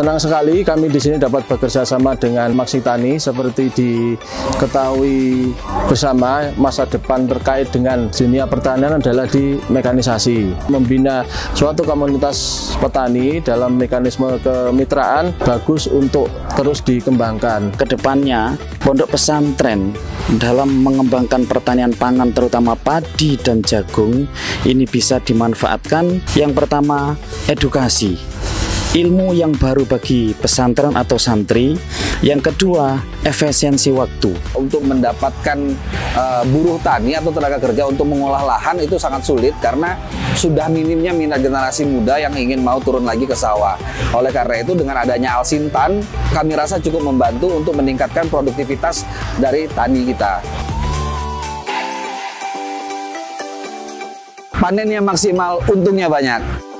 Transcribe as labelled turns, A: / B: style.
A: Senang sekali kami di sini dapat bekerja sama dengan Maksitani. Seperti diketahui bersama, masa depan terkait dengan dunia pertanian adalah di mekanisasi. Membina suatu komunitas petani dalam mekanisme kemitraan bagus untuk terus dikembangkan.
B: Kedepannya, pondok pesantren dalam mengembangkan pertanian pangan terutama padi dan jagung ini bisa dimanfaatkan. Yang pertama, edukasi. Ilmu yang baru bagi pesantren atau santri. Yang kedua, efisiensi waktu.
C: Untuk mendapatkan buruh tani atau tenaga kerja untuk mengolah lahan itu sangat sulit karena sudah minimnya minat generasi muda yang ingin mau turun lagi ke sawah. Oleh karena itu, dengan adanya Al-Sintan, kami rasa cukup membantu untuk meningkatkan produktivitas dari tani kita. Panennya maksimal, untungnya banyak.